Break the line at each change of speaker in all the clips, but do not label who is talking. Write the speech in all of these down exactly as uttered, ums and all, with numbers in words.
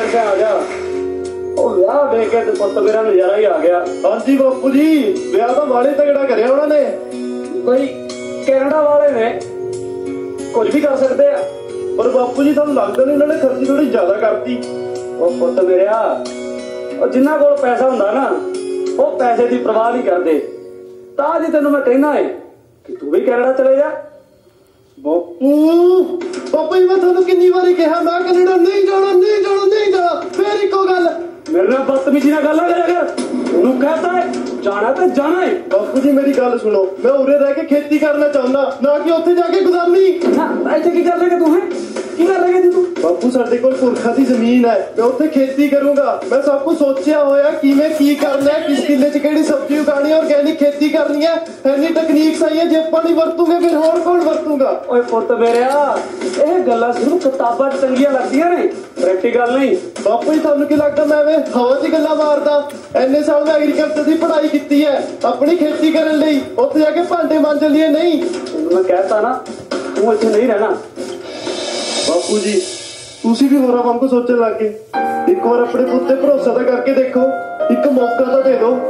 ਕਰਕੇ ਆ ਗਿਆ। ਉਹ ਵਿਆਹ ਵੇਖ ਕੇ ਤੇ ਪੁੱਤ ਮੇਰਾ ਨਜ਼ਾਰਾ ਹੀ ਆ ਗਿਆ।
ਹਾਂਜੀ ਬਾਪੂ ਜੀ, ਵਿਆਹ ਤਾਂ ਵਾਲੇ ਤਗੜਾ ਕਰਿਆ ਉਹਨਾਂ ਨੇ।
ਕੋਈ ਕੈਨੇਡਾ ਵਾਲੇ ਨੇ, ਕੁਝ ਵੀ ਕਰ ਸਕਦੇ ਆ।
ਪਰ ਬਾਪੂ ਜੀ ਤੁਹਾਨੂੰ ਲੱਗਦਾ ਨਹੀਂ ਉਹਨਾਂ ਨੇ ਖਰਚੀ ਥੋੜੀ ਜ਼ਿਆਦਾ ਕਰਤੀ?
ਉਹ ਪੁੱਤ ਮੇਰਿਆ, ਉਹ ਜਿੰਨਾ ਕੋਲ ਪੈਸਾ ਹੁੰਦਾ ਨਾ ਉਹ ਪੈਸੇ ਦੀ ਪਰਵਾਹ ਨਹੀਂ ਕਰਦੇ। ਤਾਂ ਜੀ ਤੈਨੂੰ ਮੈਂ ਕਹਿਣਾ ਹੈ ਕਿ ਤੂੰ ਵੀ ਕੈਨੇਡਾ ਚਲੇ ਜਾ।
ਬਾਪੂ ਬਾਪੂ ਜੀ, ਮੈਂ ਤੁਹਾਨੂੰ ਕਿੰਨੀ ਵਾਰੀ ਕਿਹਾ ਮੈਂ ਕੈਨੇਡਾ ਨਹੀਂ ਜਾਣਾ, ਨਹੀਂ ਜਾਣਾ, ਨਹੀਂ ਜਾਣਾ, ਫੇਰ ਇੱਕੋ ਗੱਲ।
ਮੇਰੇ ਨਾਲ ਬਦਤਮੀਜ਼ੀ ਨਾਲ ਗੱਲ ਨਾ ਕਰਿਆ ਕਰ। ਉਹਨੂੰ ਕਹਤਾ ਹੈ ਜਾਣਾ ਤੇ ਜਾਣਾ ਹੈ।
ਬਾਪੂ ਜੀ ਮੇਰੀ ਗੱਲ ਸੁਣੋ, ਮੈਂ ਉਰੇ ਰਹਿ ਕੇ ਖੇਤੀ ਕਰਨਾ ਚਾਹੁੰਦਾ, ਨਾ ਕਿ ਉੱਥੇ ਜਾ ਕੇ ਗੁਦਾਮੀ।
ਇੱਥੇ ਕੀ ਕਰ ਲੇਗਾ ਤੂੰ? ਹੈ ਕੀ ਕਰ ਲੇਗਾ ਤੂੰ?
ਬਾਪੂ ਸਾਡੇ ਕੋਲ ਪੁਰਖਾ ਦੀ ਜ਼ਮੀਨ ਹੈ, ਮੈਂ ਉੱਥੇ ਖੇਤੀ ਕਰੂੰਗਾ। ਮੈਂ ਸਭ ਕੁਝ ਸੋਚਿਆ ਹੋਇਆ ਕਿਵੇਂ ਕੀ ਕਰਨਾ ਹੈ, ਕਿਸ ਕਿੱਲੇ 'ਚ ਕਿਹੜੀ ਸਬਜ਼ੀ ਉਗਾਣੀ ਹੈ, ਆਰਗੈਨਿਕ ਖੇਤੀ ਕਰਨੀ ਹੈ। ਇੰਨੀ ਟੈਕਨੀਕਸ ਆਈ ਹੈ, ਜੇ ਆਪਾਂ ਨਹੀਂ ਵਰਤੂਗੇ ਫਿਰ ਹੋਰ ਕੌਣ ਵਰਤੂਗਾ?
ਓਏ ਪੁੱਤ ਮੇਰਿਆ, ਇਹ ਗੱਲਾਂ ਸਿਰਫ ਕਿਤਾਬਾਂ 'ਚ ਚੰਗੀਆਂ ਲੱਗਦੀਆਂ ਨੇ, ਪ੍ਰੈਕਟੀਕਲ ਨਹੀਂ।
ਬਾਪੂ ਜੀ ਤੁਹਾਨੂੰ ਕੀ ਲੱਗਦਾ ਮੈਂ ਵੇ ਹਵਾ 'ਚ ਗੱਲਾਂ ਮਾਰਦਾ? ਇੰਨੇ ਸਾਲ ਮੈਂ ਐਗਰੀਕਲਚਰ ਦੀ ਪੜ੍ਹਾਈ ਕੀਤੀ ਹੈ ਆਪਣੀ ਖੇਤੀ ਕਰਨ ਲਈ, ਉੱਥੇ ਜਾ ਕੇ ਭਾਂਡੇ ਮਾਂਜਣ ਲਈ ਨਹੀਂ।
ਮੈਂ ਕਹਿਤਾ ਨਾ ਤੂੰ ਇੱਥੇ ਨਹੀਂ ਰਹਿਣਾ।
ਬਾਪੂ ਜੀ ਤੁਸੀਂ ਵੀ ਹੋਰਾਂ ਵਾਂਗੂ ਸੋਚਣ ਲੱਗ ਗਏ। ਇੱਕ ਵਾਰ ਆਪਣੇ ਪੁੱਤ ਤੇ ਭਰੋਸਾ ਤਾਂ ਕਰਕੇ ਦੇਖੋ, ਇੱਕ ਮੌਕਾ ਤਾਂ ਦੇ ਦਿਓ।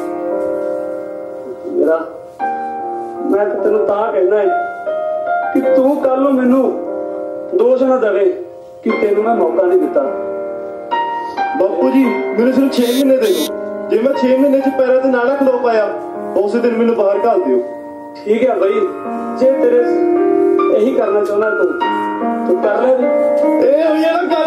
ਮੇਰਾ ਮੈਂ ਤੈਨੂੰ ਤਾਂ ਕਹਿਣਾ ਹੈ ਕਿ ਤੂੰ ਕੱਲ ਨੂੰ ਮੈਨੂੰ ਦੋਸ਼ ਨਾ ਦੇਵੇ ਕਿ ਤੈਨੂੰ ਮੈਂ ਮੌਕਾ ਨਹੀਂ ਦਿੱਤਾ।
ਬਾਪੂ ਜੀ ਮੈਨੂੰ ਸਿਰਫ ਛੇ ਮਹੀਨੇ ਦੇ ਦਿਓ। ਜੇ ਮੈਂ ਛੇ ਮਹੀਨੇ 'ਚ ਪੈਰਾਂ ਤੇ ਨਾੜਾ ਖਲੋ ਪਾਇਆ ਉਸੇ ਦਿਨ ਮੈਨੂੰ ਬਾਹਰ ਘੱਲ ਦਿਓ।
ਠੀਕ ਹੈ ਬਈ, ਜੇ ਤੇਰੇ ਇਹੀ ਕਰਨਾ ਚਾਹੁੰਦਾ ਤੂੰ ਤੂੰ ਕਰ ਲੈ।
ਇਹ ਹੋਈ ਹੈ ਨਾ ਗੱਲ